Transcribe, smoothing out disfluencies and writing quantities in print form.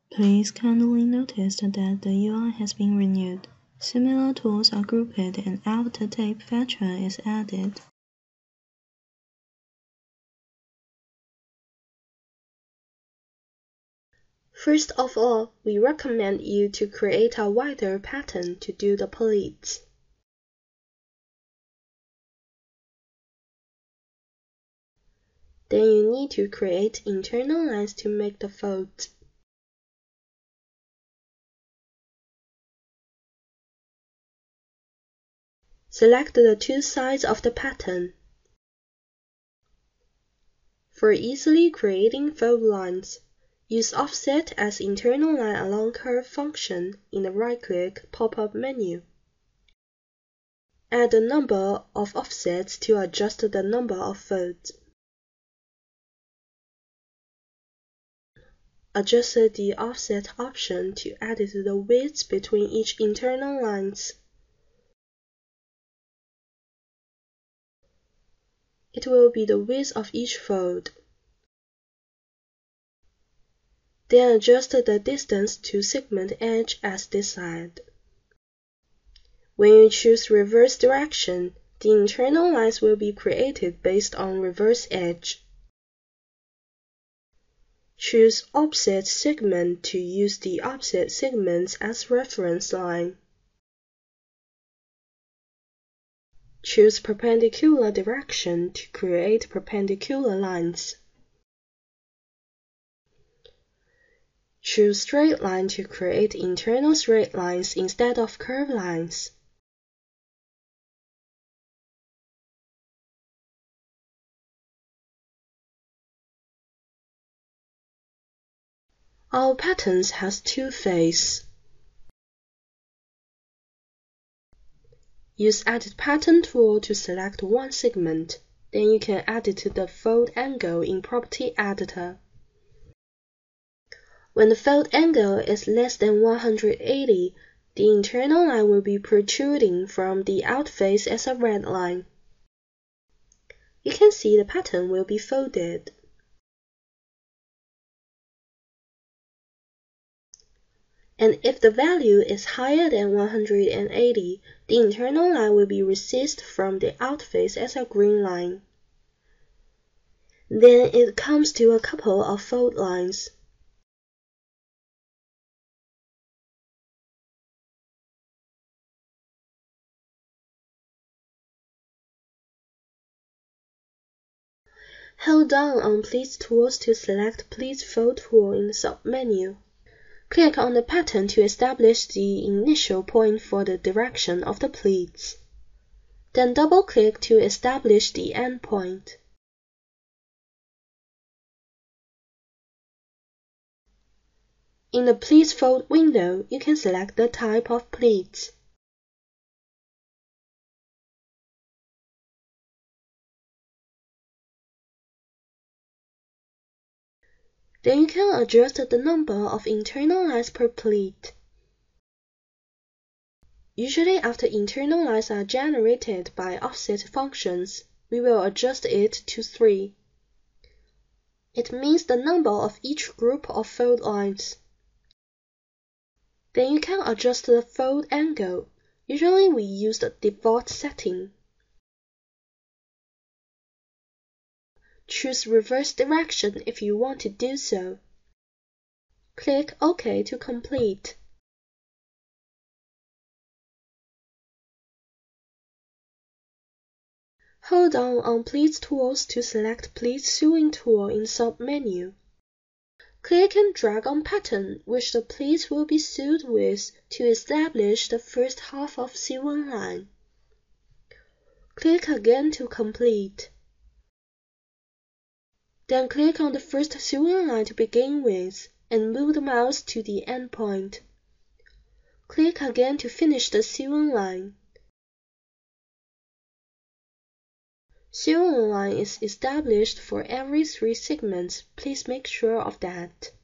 Please kindly notice that the UI has been renewed. Similar tools are grouped and after tape fetcher is added. First of all, we recommend you to create a wider pattern to do the pleats. Then you need to create internal lines to make the folds. Select the two sides of the pattern. For easily creating fold lines, use Offset as internal line along curve function in the right-click pop-up menu. Add the number of offsets to adjust the number of folds. Adjust the offset option to edit the width between each internal lines. It will be the width of each fold. Then adjust the distance to segment edge as desired. When you choose reverse direction, the internal lines will be created based on reverse edge. Choose Offset segment to use the offset segments as reference line. Choose Perpendicular direction to create perpendicular lines. Choose Straight line to create internal straight lines instead of curved lines. Our patterns has two faces. Use Edit Pattern tool to select one segment. Then you can edit the fold angle in Property Editor. When the fold angle is less than 180, the internal line will be protruding from the out face as a red line. You can see the pattern will be folded. And if the value is higher than 180, the internal line will be recessed from the out face as a green line. Then it comes to a couple of fold lines. Hold down on Pleats tools to select Pleats Fold tool in the submenu. Click on the pattern to establish the initial point for the direction of the pleats. Then double-click to establish the end point. In the Pleats Fold window, you can select the type of pleats. Then you can adjust the number of internal lines per pleat. Usually after internal lines are generated by offset functions, we will adjust it to 3. It means the number of each group of fold lines. Then you can adjust the fold angle. Usually we use the default setting. Choose reverse direction if you want to do so. Click OK to complete. Hold on Pleats tools to select Pleats Sewing tool in submenu. Click and drag on pattern which the pleats will be sewed with to establish the first half of sewn line. Click again to complete. Then click on the first sewn line to begin with and move the mouse to the end point. Click again to finish the sewn line. Sewn line is established for every 3 segments. Please make sure of that.